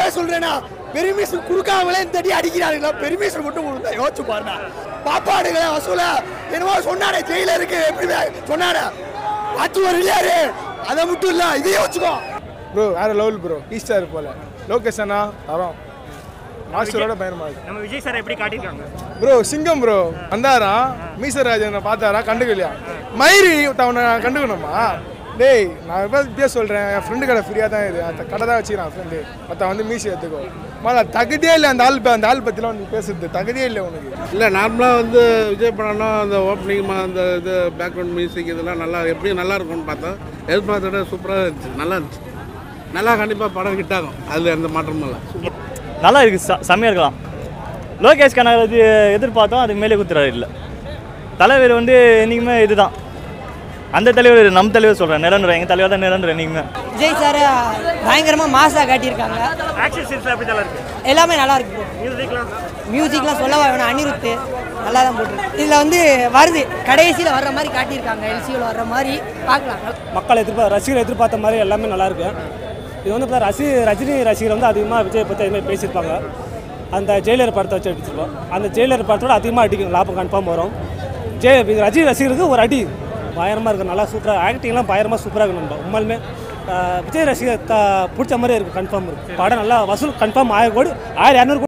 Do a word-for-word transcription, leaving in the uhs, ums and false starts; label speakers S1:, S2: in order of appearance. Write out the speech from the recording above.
S1: சொல்றேன்னா பெர்மிஷன் கொடுக்காமலே இந்த அடி அடிக்கிறாருங்களா? பெர்மிஷன் மட்டும் கொடுத்தா யோசிச்சு பாருங்க. பாப்பாடுங்களா வசூலா என்னவோ சொன்னாரே ஜெயில இருக்கு எப்படி சொன்னாரே பார்த்து வரலையாரு. அதை மட்டும் இல்ல இதையே வச்சுக்கோ
S2: ப்ரோ. வேற லெவல் ப்ரோ. ஈஸ்டர் போல லோகேஷனா தரோம் மாஸ்டரோட பயணமா இருக்கு.
S3: நம்ம விஜய் சார் எப்படி காட்டியிருக்காங்க
S2: ப்ரோ? சிங்கம் ப்ரோ வந்தாரா மீசராஜனை பார்த்தாரா கண்டுக்கலையா? மயிரி அவனை கண்டுக்கணுமா? டேய் நான் இப்படியே சொல்கிறேன், என் ஃப்ரெண்டு கடை ஃப்ரீயாக தான் இது, அந்த கடை தான் வச்சுக்கிறான் ஃப்ரெண்டு. மற்ற வந்து மீசி எடுத்துக்கோ மழை தகுதியே இல்லை. அந்த ஆள் அந்த ஆள் பற்றிலாம் வந்து பேசுறது தகுதியே இல்லை உனக்கு.
S4: இல்லை நார்மலாக வந்து விஜய் படம்னா அந்த ஓப்பனிங் அந்த இது பேக்ரவுண்ட் மியூசிக் இதெல்லாம் நல்லா எப்படி நல்லா இருக்கும்னு பார்த்தா எதிர்பார்த்தோட சூப்பராக இருந்துச்சு, நல்லா இருந்துச்சு. நல்லா கண்டிப்பாக படம் ஹிட் ஆகும், அதில் எந்த மாற்றமும் இல்லை.
S3: நல்லா இருக்குது, ச செம்மையாக இருக்கலாம். லோகேஷ் கனகராஜ் எதிர்பார்த்தோம், அதுக்கு மேலே குத்துறாரு. இல்லை தலைவர் வந்து என்றைக்குமே இதுதான் அந்த தலைவர், நம் தலைவர் சொல்கிறேன், நிரந்தரம். எங்கள் தலைவர் தான் நிரந்தரம் என்றைக்குமே.
S5: விஜய் சார் பயங்கரமாக மாசாக காட்டியிருக்காங்க.
S3: ஆக்ஷன் சீன்ஸ் எப்படி நல்லா இருக்கு?
S5: எல்லாமே நல்லா இருக்கு.
S3: மியூசிக்லாம்
S5: மியூசிக்லாம் சொல்லவா வேணும், அனிருத்து நல்லா தான் போட்டுருக்கு. இதில் வந்து வருது கடைசியில் வர்ற மாதிரி காட்டியிருக்காங்க, எல்சியில் வர்ற மாதிரி பார்க்கலாம்.
S6: மக்கள் எதிர்பார்த்த ரசிகர் எதிர்பார்த்த மாதிரி எல்லாமே நல்லாயிருக்கு. இது வந்து இப்போ ரசி ரஜினி ரசிகர் வந்து அதிகமாக விஜய் பற்றி அதுமாதிரி பேசியிருப்பாங்க. அந்த ஜெயிலர் படத்தை வச்சு அடிச்சிருப்போம். அந்த ஜெயிலர் படத்தோட அதிகமாக அடிக்கும், லாபம் கன்ஃபார்ம் வரும். ஜெய் ரஜினி ரசிகருக்கு ஒரு அடி பயங்கரமாக இருக்குது, நல்லா சூப்பராக ஆக்டிங்லாம் பயங்கரமாக சூப்பராக இருக்குது. நம்ம உண்மையுமே விஜய் ரசிகர் த பிடிச்ச மாதிரி இருக்குது, கன்ஃபார்ம் இருக்குது. படம் நல்லா வசூல் கன்ஃபார்ம் ஆயிரம் கோடி ஆயிரம் இரநூறு